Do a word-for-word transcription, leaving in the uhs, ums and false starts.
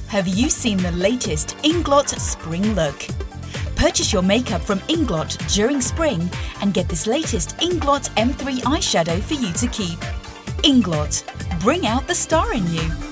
Have you seen the latest INGLOT spring look? Purchase your makeup from INGLOT during spring and get this latest INGLOT M three eyeshadow for you to keep. INGLOT, bring out the star in you.